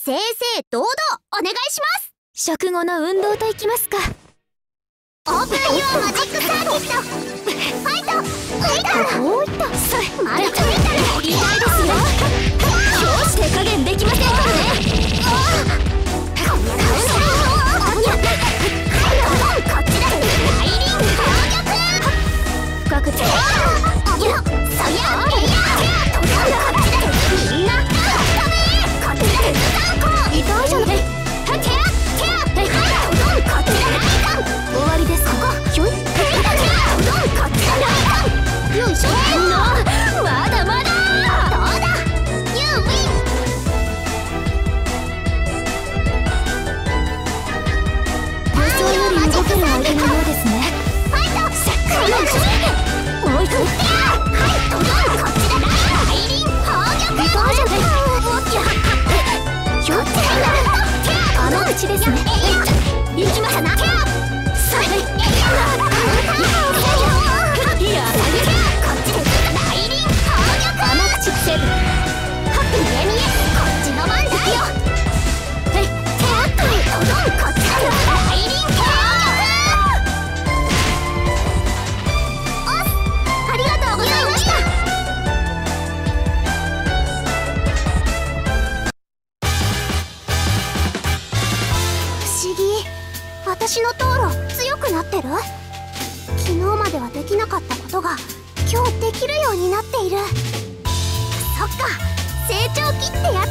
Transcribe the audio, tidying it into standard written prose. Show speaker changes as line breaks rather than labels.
正々堂々お願いします。
食後の運動といきますか。
オープンユアマジックサーキット。ファイト。
おいっとそれ
マルチメンタル
痛いですよ。今日手加減できませんからね。
こっちだ。大輪攻撃。
深くて
そやこっちだ。みんなこっちだ。
痛いじゃない。
こっちだ。
終わりですか。ひょい。
よいしょ。
まだまだ。
どうだ。ユーウィン。
予想より動ける相手のようですね。
ファイト。
もう一度。
こっちだ。大輪攻撃。
痛いじゃない。ひょっあの口ですね。
行きましたな。
いや
こっちで大輪攻撃。
甘口セブン。
見えこっちの番だよ。こっちだ。大輪攻撃。おっありがとうございました。不思議、私の道路強くなってる？昨日まではできなかったことが今日できるようになっている。そっか、成長期ってや